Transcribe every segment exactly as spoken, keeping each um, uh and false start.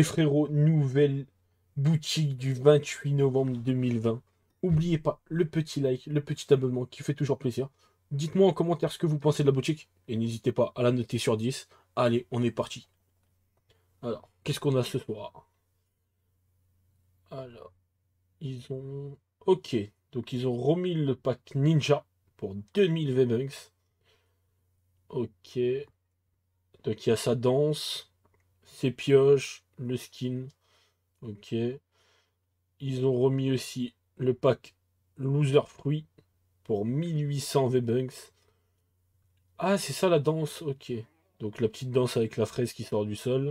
frérots, nouvelle boutique du vingt-huit novembre deux mille vingt. N'oubliez pas le petit like, le petit abonnement qui fait toujours plaisir. Dites-moi en commentaire ce que vous pensez de la boutique et n'hésitez pas à la noter sur dix. Allez, on est parti. Alors, qu'est-ce qu'on a ce soir? Alors, ils ont... Ok, donc ils ont remis le pack Ninja pour deux mille V-Bucks. Ok, donc il y a sa danse, ses pioches, le skin. Ok. Ils ont remis aussi le pack Loser Fruit pour mille huit cents V-Bucks. Ah, c'est ça la danse, ok. Donc la petite danse avec la fraise qui sort du sol.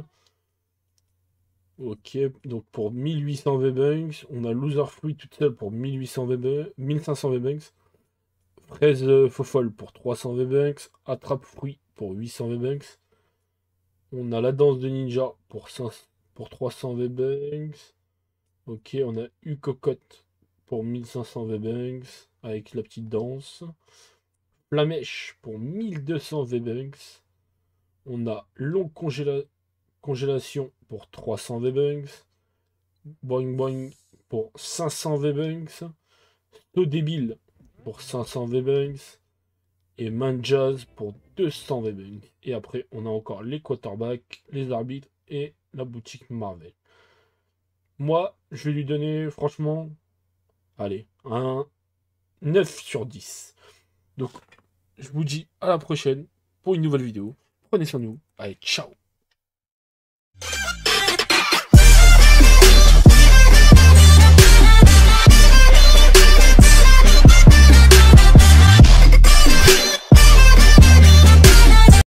Ok, donc pour mille huit cents V-Bucks, on a Loser Fruit toute seule pour mille huit cents V-Bucks, mille cinq cents V-Bucks. Fraise euh, Faux-Folle pour trois cents V-Bucks. Attrape Fruit pour huit cents V-Bucks. On a la danse de ninja pour, cinq pour trois cents V-Bucks. Ok, on a eu Cocotte pour mille cinq cents V-Bucks avec la petite danse. Flamèche pour mille deux cents V-Bucks. On a Longue congéla Congélation pour trois cents V-Bucks. Boing Boing pour cinq cents V-Bucks. Saut débile pour cinq cents V-Bucks. Et Main Jazz pour deux cents V-Bucks. Et après, on a encore les quarterbacks, les arbitres et la boutique Marvel. Moi, je vais lui donner, franchement, allez, un neuf sur dix. Donc, je vous dis à la prochaine pour une nouvelle vidéo. Prenez soin de vous. Allez, ciao!